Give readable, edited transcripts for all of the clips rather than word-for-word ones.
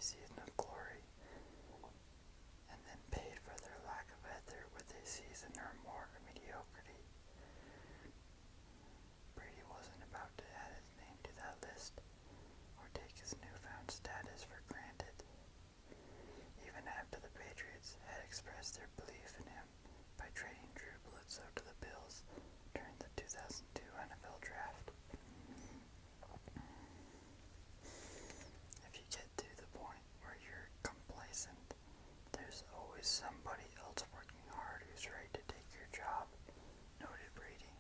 season of glory, and then paid for their lack of either with a season or more of mediocrity. Brady wasn't about to add his name to that list, or take his newfound status for granted. Even after the Patriots had expressed their belief in him by trading Drew Bledsoe to the Bills during the 2002 NFL Draft. If you get to the point where you're complacent, there's always somebody else working hard who's ready to take your job, noted Brady,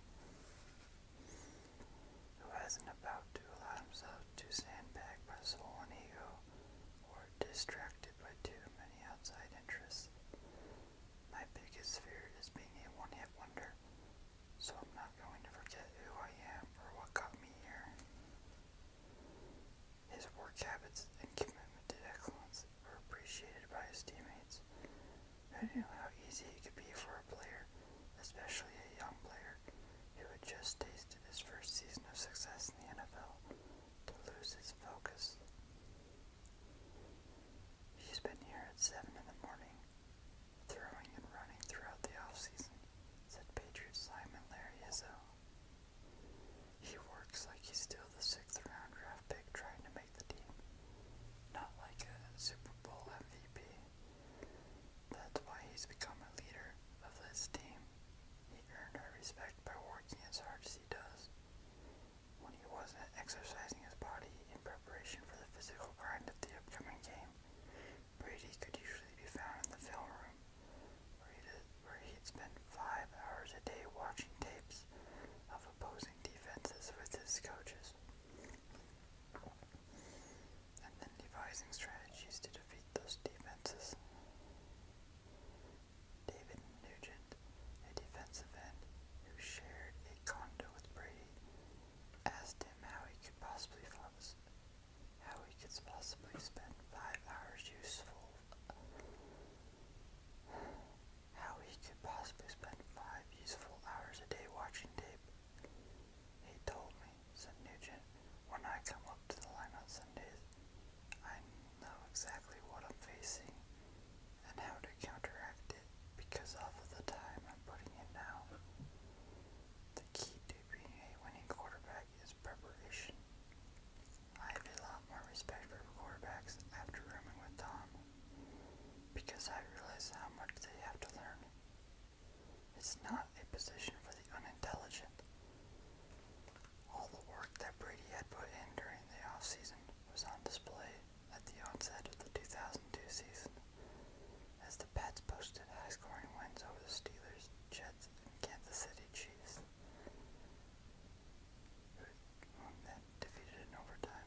who hasn't about to allow himself to sandbag by soul and ego, or distracted by too many outside interests. My biggest fear is being a one-hit wonder, so I'm not going to forget who I am or what got me here. His work habits and commitment to excellence were appreciated by his teammates, who knew how easy it could be for a player, especially a young player, who had just tasted his first season of success in the NFL, to lose his focus. He's been here at 7 in the morning, throwing and running throughout the off-season, said Patriots lineman Larry Izzo. He works like he's still the 6th round draft pick trying to make the team, not like a Super Bowl MVP. That's why he's become a leader of this team. He earned our respect by working as hard as he does. When he wasn't exercising his body in preparation for the physical grind of the upcoming game, Brady could usually be found in the film room, where he'd spend 5 hours a day watching tapes of opposing defenses with his coaches, and then devising strategies to defeat those defenses. David Nugent, a defensive end who shared a condo with Brady, asked him how he could possibly spend 5 hours useful hours a day watching tape. He told me, said Nugent, when I come up to the line on Sundays, I know exactly what I'm facing and how to counteract it because of the time I'm putting in now. The key to being a winning quarterback is preparation. I have a lot more respect for quarterbacks after rooming with Tom, because I realize how much they have to learn. It's not a position for the unintelligent. All the work that Brady had put in during the off-season was on display at the onset of the 2002 season, as the Pats posted high-scoring wins over the Steelers, Jets, and Kansas City Chiefs, whom then defeated in overtime.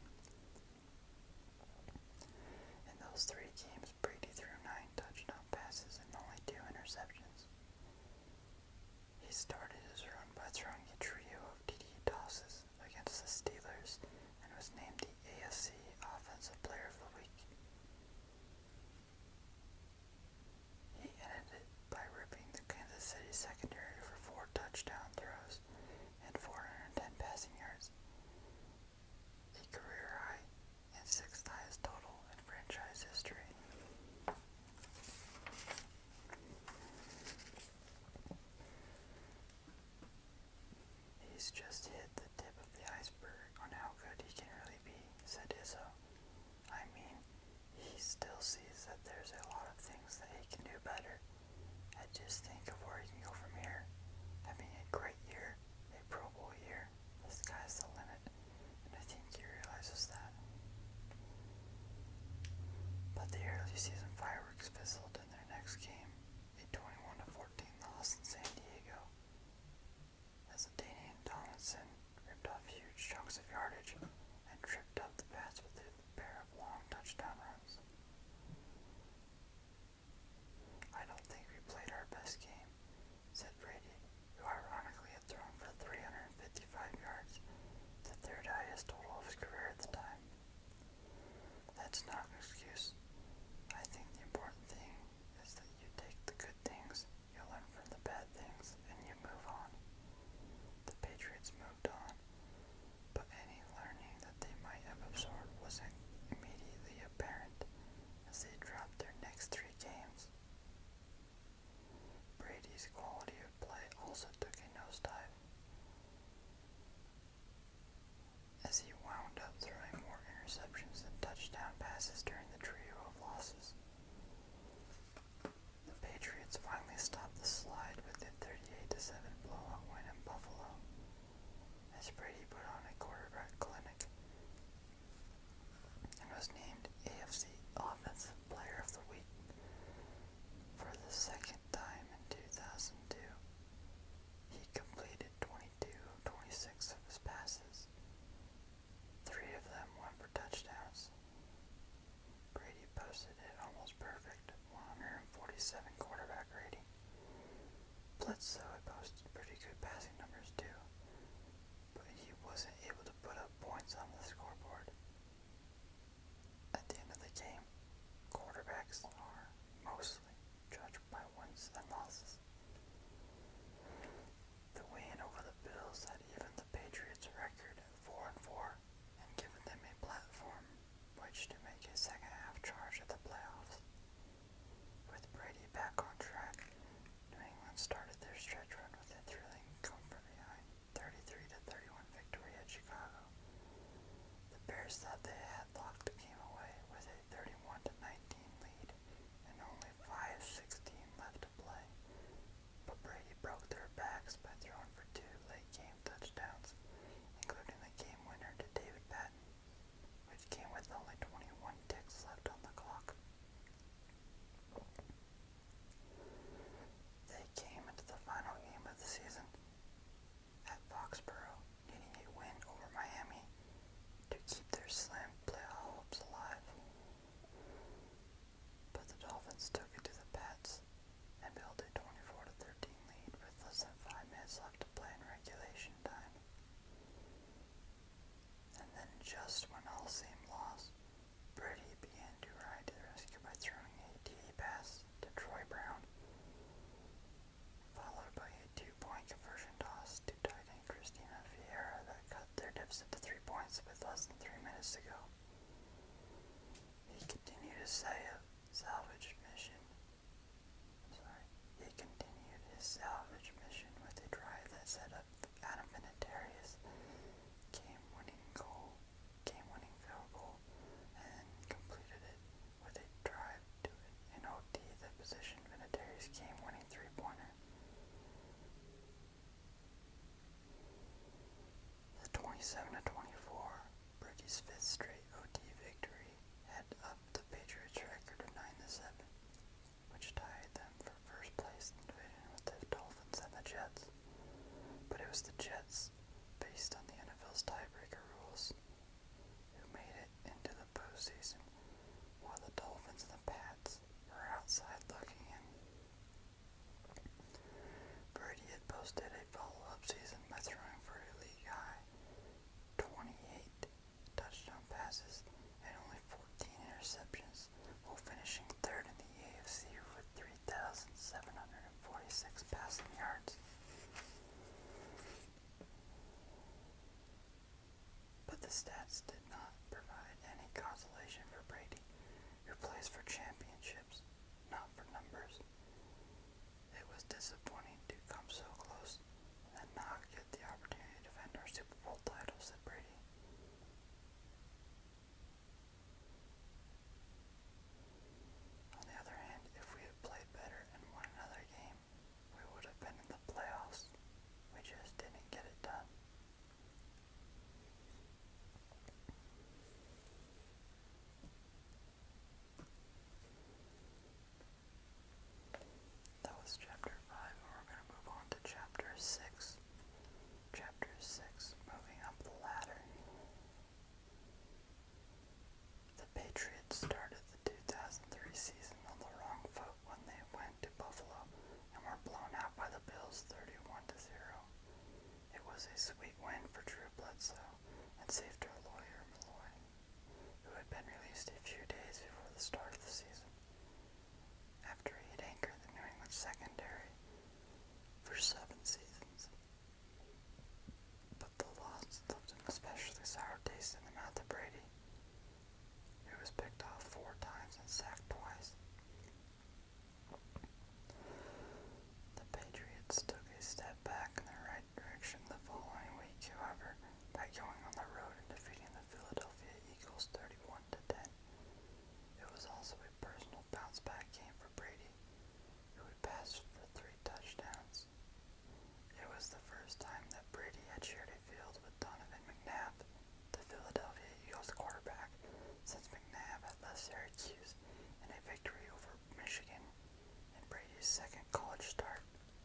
In those 3 games, Brady threw 9 touchdown passes and only 2 interceptions. He started his run by throwing a trio of DD tosses against the Steelers and was named the AFC Offensive Player of the Week. He ended it by ripping the Kansas City secondary for 4 touchdown throws and 410 passing yards, a career high and 6th highest total in franchise history. He's just hit the tip of the iceberg on how good he can really be, said Izzo. I mean, he still sees that there's a lot of things that he can do better. I just think of where he can go from here. Having a great year, a Pro Bowl year, the sky's the limit, and I think he realizes that. But the early season fireworks fizzled in their next game, a 21-14 loss in San Diego, as Danian Tomlinson ripped off huge chunks of yardage and tripped up the Pats with a pair of long touchdown runs. I don't think we played our best game, said Brady, who ironically had thrown for 355 yards, the 3rd highest total of his career at the time. That's not an excuse. I think the important thing is that you take the good things, you learn from the bad things, and you move on. The Patriots moved on, but any learning that they might have absorbed wasn't immediately apparent as he wound up throwing more interceptions than touchdown passes during the trio of losses. The Patriots finally stopped the slide with a 38-7 blowout win in Buffalo, as Brady put on a quarterback clinic and was named AFC Offensive Player of the Week for the second time in 2002. He completed 22 of 26 of his passes. 3 of them went for touchdowns. Brady posted an almost perfect 147 quarterback rating. Bledsoe had posted pretty good passing numbers too, but he wasn't able to put up points on the scoreboard. At the end of the game, quarterbacks are mostly judged by wins and losses. The win over the Bills had evened the Patriots' record at 4-4 and given them a platform which to make a second-half charge at the playoffs. With Brady back on track, New England started their stretch run with a thrilling come-from-behind 33-31 victory at Chicago. The Bears thought they had locked the game away with a 31-19 lead and only 5:16 left to play, but Brady broke their backs by throwing for 2 late-game touchdowns, including the game winner to David Patton, which came with only 21 ticks left on the clock. They came into the final game of the season at Foxborough, needing a win over Miami to keep their slim playoff hopes alive. But the Dolphins took it to the Pats and built a 24-13 lead with less than 5 minutes left to play in regulation time. And then just when all seemed lost, Brady began to ride to the rescue by throwing a TD pass to Troy Brown, followed by a 2-point conversion toss to tight end Christina Vieira that cut their deficit to 3 points with less than 3 minutes to go. He continued his salvage mission with a drive that set up Adam Vinatieri's game-winning field goal, and completed it with a drive to an OT that positioned Vinatieri's game-winning 3-pointer. The 27-24, Brady's 5th straight OT victory, had upped the Patriots' record of 9-7, which tied them for first place in the division with the Dolphins and the Jets. But it was the Jets, based on the NFL's tiebreaker rules, who made it into the postseason, while the Dolphins and the Pats were outside looking in. Brady had posted a follow-up season by throwing for a league-high 28 touchdown passes and only 14 interceptions, while finishing 3rd in the AFC with 3,746 passing yards. But the stats did not provide any consolation for Brady, who plays for championships, not for numbers. It was disappointing to come so close and not get the opportunity to defend our Super Bowl title, said Brady. On the other hand, if we had played better and won another game, we would have been in the playoffs. We just didn't get it done. That was chapter 5, and we're going to move on to chapter 6. Chapter 6, moving up the ladder. The Patriots started the 2003 season on the wrong foot when they went to Buffalo and were blown out by the Bills 31-0. It was a sweet win for Drew Bledsoe and saved our lawyer Malloy, who had been released a few days before the start of the season, after he had anchored the New England secondary for 7 seasons. But the loss left an especially sour taste in the mouth of Brady, who was picked off 4 times and sacked twice. The Patriots took a step back in the right direction the following week, however, by going on the road and Eagles 31-10. It was also a personal bounce-back game for Brady, who had passed for 3 touchdowns. It was the first time that Brady had shared a field with Donovan McNabb, the Philadelphia Eagles quarterback, since McNabb had left Syracuse in a victory over Michigan in Brady's second college start.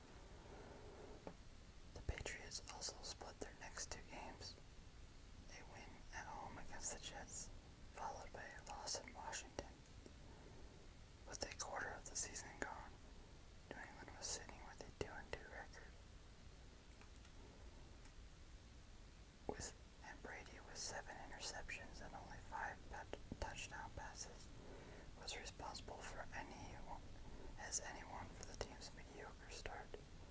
The Patriots also split their next 2 games, a win at home against the Jets, followed by a loss in Washington. With a quarter of the season gone, New England was sitting with a 2-2 record. And Brady, with 7 interceptions and only 5 touchdown passes, was responsible for anyone for the team's mediocre start.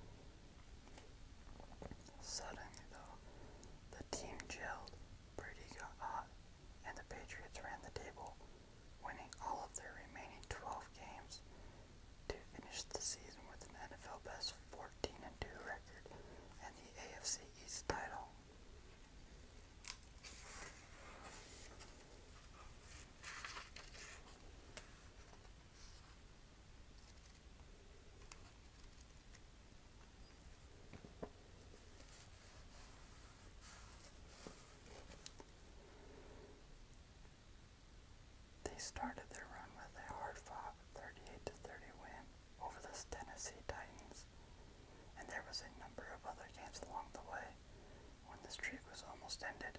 Suddenly, though, the team gelled, Brady got hot, and the Patriots ran the table, winning all of their remaining 12 games to finish the season with an NFL best 14-2 record and the AFC East title. They started their run with a hard-fought 38-30 win over the Tennessee Titans, and there was a number of other games along the way when the streak was almost ended.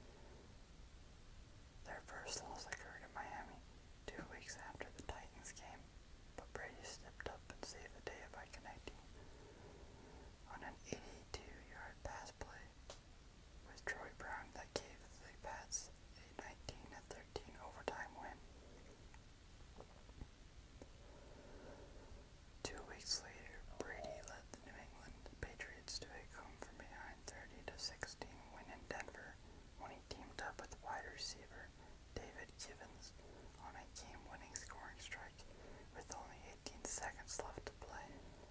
Their first loss occurred in Miami 2 weeks after the Titans game, but Brady stepped up and saved the day by connecting on an 82-yard pass play with Troy Brown that gave the Pats a 19-13 overtime win. 2 weeks later, Brady led the New England Patriots to a come-from-behind 30-16 win in Denver when he teamed up with wide receiver David Givens on a game-winning scoring strike with only 18 seconds left to play.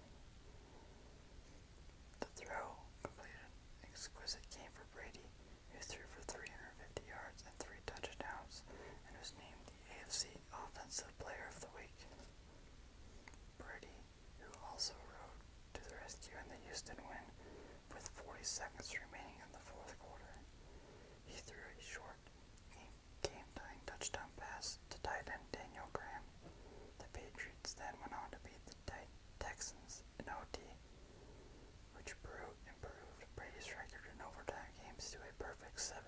The throw completed an exquisite game for Brady, who threw for 350 yards and 3 touchdowns and was named the AFC Offensive Player of the Week. Brady, who also rode to the rescue in the Houston win with 40 seconds remaining in the fourth quarter. He threw a short, game-tying touchdown pass to tight end Daniel Graham. The Patriots then went on to beat the Texans in OT, which improved Brady's record in overtime games to a perfect 7-0.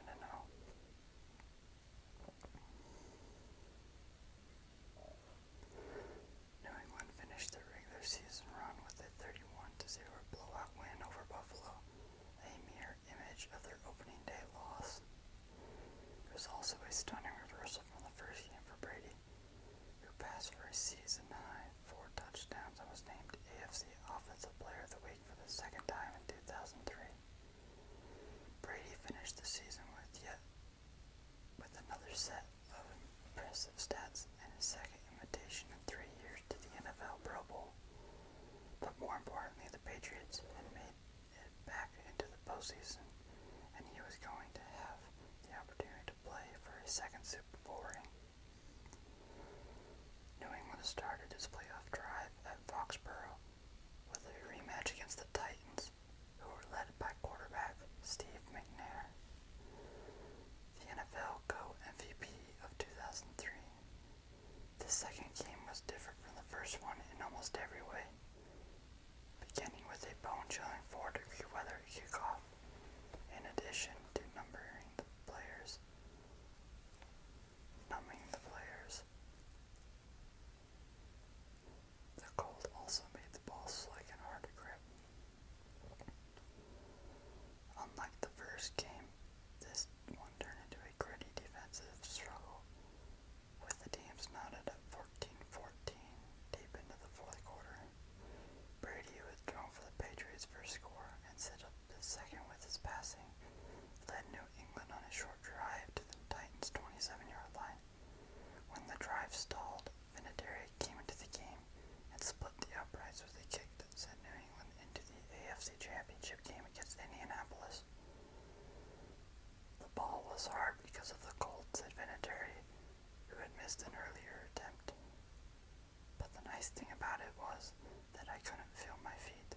New England finished their regular season run with a 31-0 blowout win over Buffalo, a mirror image of their opening day loss. It was also a stunning reversal from the first game for Brady, who passed for a season-high 4 touchdowns and was named AFC Offensive Player of the Week for the second time in 2003. Brady finished the season with another set of impressive stats and his second invitation in 3 years to the NFL Pro Bowl. But more importantly, the Patriots had made it back into the postseason, and he was going to have the opportunity to play for a second Super Bowl ring. New England started his playoff drive at Foxborough with a rematch against the Titans, who were led by quarterback Steve McNair, the NFL co-MVP of 2003. The second game was different from the first one in almost every way, beginning with a bone-chilling 4-degree weather kickoff, in addition to numbing the players. missed an earlier attempt. But the nice thing about it was that I couldn't feel my feet.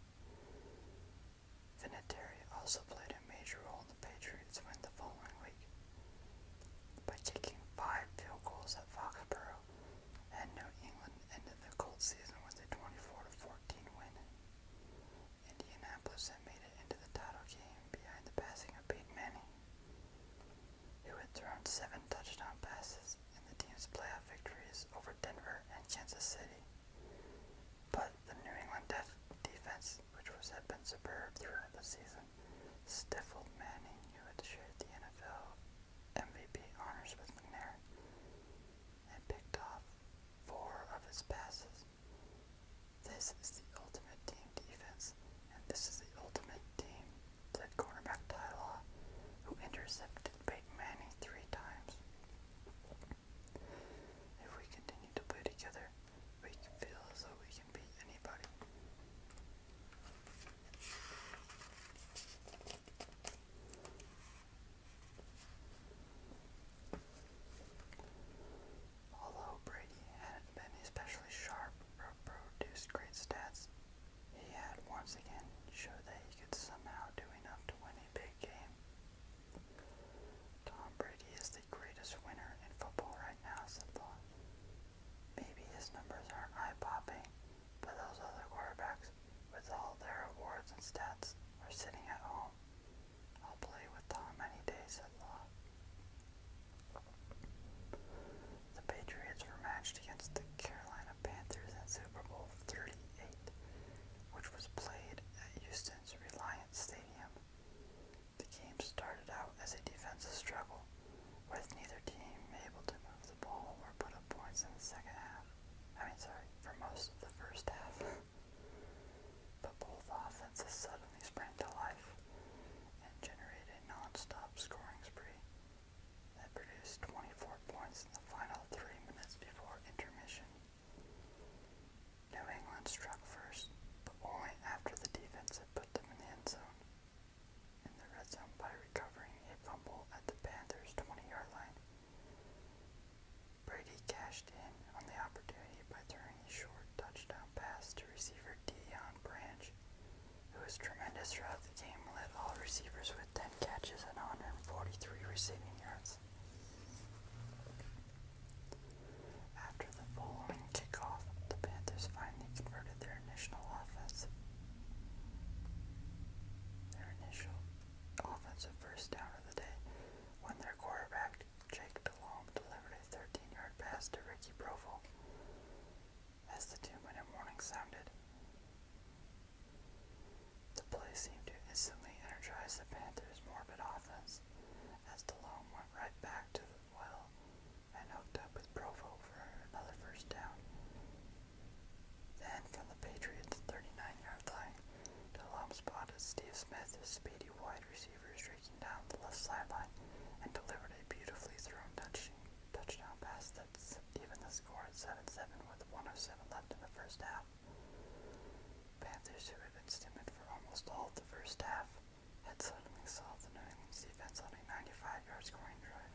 Vinatieri also played a major role in the Patriots' win the following week by kicking 5 field goals at Foxborough, and New England ended the Colts season with a 24-14 win. Indianapolis had made it into the title game behind the passing of Peyton Manning, who had thrown 7 touchdown passes in the team's playoff victories over Denver and Kansas City. But the New England defense, which had been superb throughout the season, stifled Manning, who had shared the NFL MVP honors with McNair, and picked off 4 of his passes. This is the ultimate team defense, and this is the ultimate team, said cornerback Ty Law, who intercepted Peyton Manning 3 times. If we continue to play together, we can feel as though we can beat anybody. Although Brady hadn't been especially sharp or produced great stats, he had once again showed that he could somehow do enough to win a big game. Tom Brady is the greatest winner in football right now, said Law. Maybe his numbers aren't eye-popping, but those other quarterbacks, with all their awards and stats, are sitting at home. I'll play with Tom any day, said Law. The Patriots were matched against the Carolina Panthers in Super Bowl 38, which was played at Houston's Reliant Stadium. The game started out as a defensive struggle, with neither team able to move the ball or put up points in the for most of the first half. But both offenses suddenly sprang to life and generated a non-stop scoring spree that produced 24 points in the final 3 minutes before intermission. New England struck first, but only after the defense had put them in the end zone. In the red zone by recovering a fumble at the Panthers' 20-yard line. Brady cashed in on the opportunity by throwing a short touchdown pass to receiver Deion Branch, who was tremendous throughout the game, led all receivers with 10 catches and 143 receiving yards. After the following kickoff, the Panthers finally converted their initial offensive first down of the day when their quarterback, Jake Delhomme, delivered a 13-yard pass to Ricky Broval. As the 2-minute warning sounded, the play seemed to instantly energize the Panthers' morbid offense, as Delhomme went right back to the well and hooked up with Broval for another first down. Then, from the Patriots' 39-yard line, Delhomme spotted Steve Smith, a speedy wide receiver, streaking down the left sideline and delivered a beautifully thrown touchdown pass that evened the score at 7-7 with 1:07 left in the first half. Panthers, who had been stimulated for almost all of the first half, had suddenly solved the New England's defense on a 95-yard scoring drive.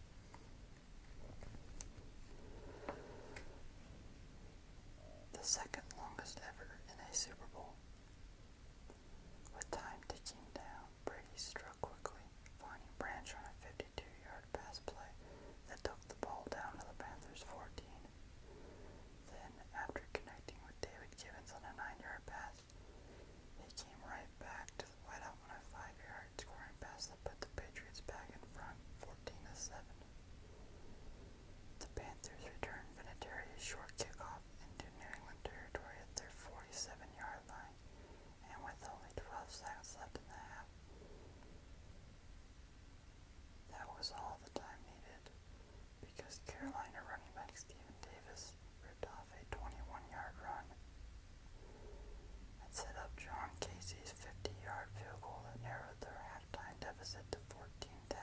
The second longest ever in a Super Bowl. With time ticking down, Brady struck quickly, finding Branch on a 52-yard pass play that took the ball down to the Panthers' 14. Then, after connecting with David Gibbons on a 9-yard pass, he came right back to the wideout on a 5-yard scoring pass that put the Patriots back in front, 14-7. The Panthers returned Vinatieri a short kickoff into New England territory at their 47-yard line, and with only 12 seconds left in the half. That was all the time needed, because Carolina running back Stephen Davis ripped off a 21-yard run and set up John Casey's 50-yard field goal that narrowed their halftime deficit to 14-10.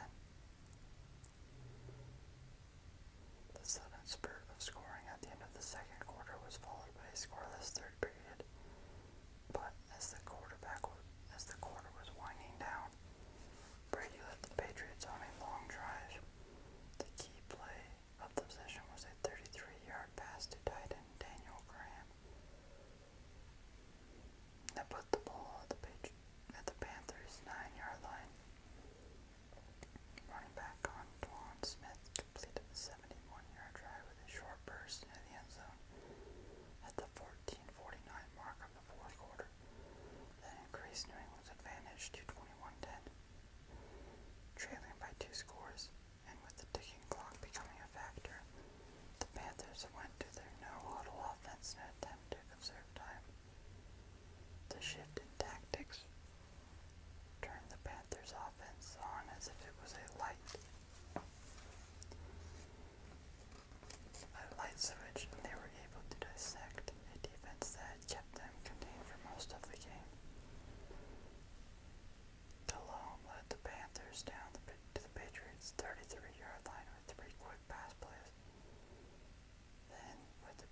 The sudden spurt of scoring at the end of the second quarter was followed by a scoreless third period, but as the quarter was winding down, Brady led the Patriots on a long drive. The key play of the possession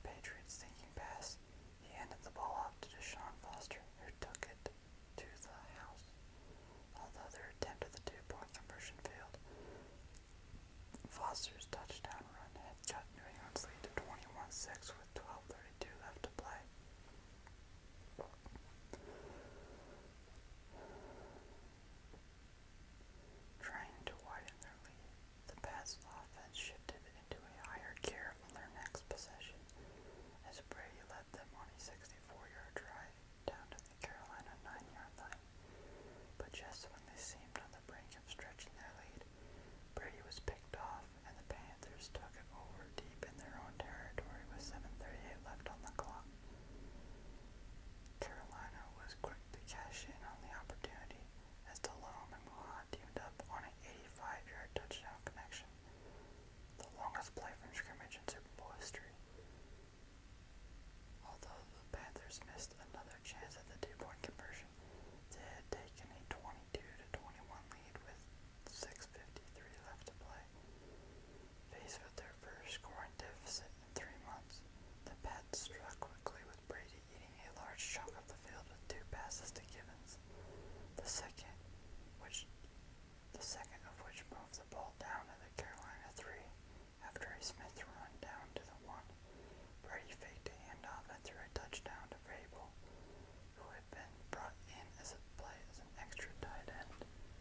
Patriots' thinking pass. He handed the ball off to Deshaun Foster, who took it to the house. Although their attempt at the two-point conversion failed, Foster's touchdown run had cut New England's lead to 21-6 with 12:32 left to play. Trying to widen their lead, the Pats' offense shifted into a higher gear on their next possession, as Brady led them on a 64-yard drive down to the Carolina 9-yard line. But just when they seemed on the brink of stretching their lead, Brady was picked off, and the Panthers took it over deep in their own territory with 7:38 left on the clock. Carolina was quick to cash in on the opportunity as Delhomme and Muhammad teamed up on an 85-yard touchdown connection, the longest play from scrimmage in Super Bowl history. Although the Panthers missed another chance at the two-point conversion, they had taken a 22-21 lead with 6:53 left to play. Faced with their first scoring deficit in 3 months, the Pats struck quickly with Brady eating a large chunk of the field with 2 passes to Givens, the second of which moved the ball down to the Carolina 3 after a Smith run down to the 1. Brady faked a handoff and threw a touchdown to Vrabel, who had been brought in as an extra tight end.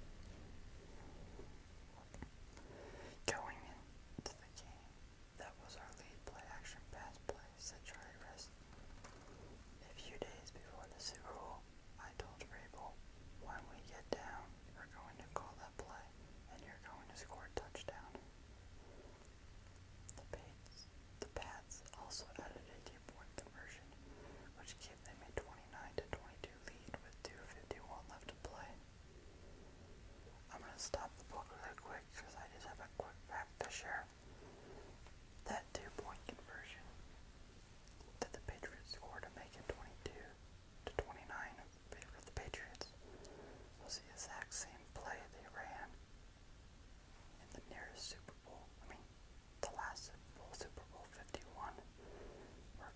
Going into the game, that was our lead play-action pass play, said Charlie Rest. A few days before the Super Bowl, I told Vrabel, when we get down, we're going to call that play, and you're going to score a touchdown. The Pats also added a two-point conversion, which gave them a 29-22 lead with 2:51 left to play. I'm going to stop the book really quick because I just have a quick fact to share. That two-point conversion that the Patriots scored to make it 22-29 in favor of the Patriots was the exact same play they ran in the nearest Super Bowl. The last Super Bowl 51, where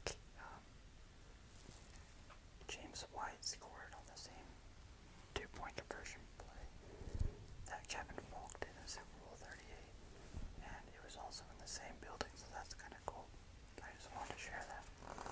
James White scored on the same two-point conversion play that Kevin Falk did in Super Bowl 38, and it was also in the same building, so that's kind of cool. I just wanted to share that.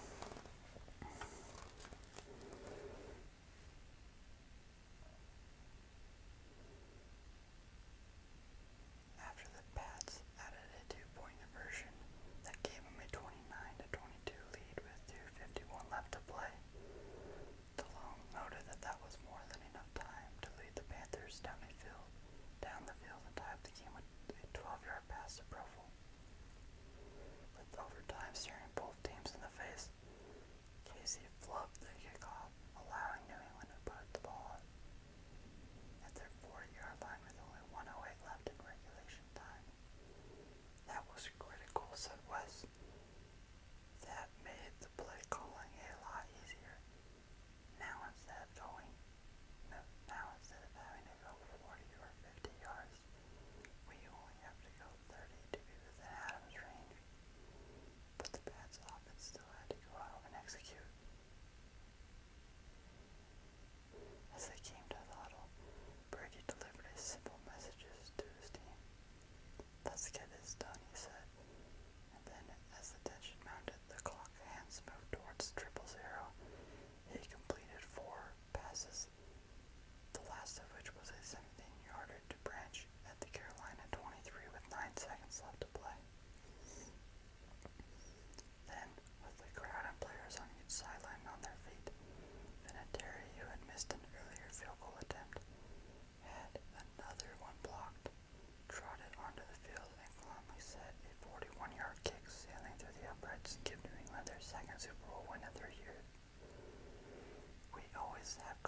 After the Pats added a two-point conversion that gave them a 29-22 lead with 2:51 left to play, Delhomme noted that that was more than enough time to lead the Panthers down the field and tie up the game with a 12-yard pass to Profel. With overtime staring both teams in the face, Casey flubbed the kickoff, allowing New England to put the ball at their 40-yard line with only 1:08 left in regulation time. That was critical, said Wes. That made the play calling a lot easier. Now instead of having to go 40 or 50 yards, we only have to go 30 to be within Adams' range. But the Pats' offense still had to go out and execute. As they came to the huddle, Brady delivered a simple messages to his team. Let's get this done, he said. And then, as the tension mounted, the clock hands moved towards 000. He completed 4 passes, the last of which was a 17-yarder to Branch at the Carolina 23 with 9 seconds left to play. Then, with the crowd and players on each sideline on their feet, Vinatieri, who had missed an earlier field goal attempt, had another one blocked, trotted onto the field, and calmly set a 41-yard kick sailing through the uprights to give New England their second Super Bowl win in 3 years. We always have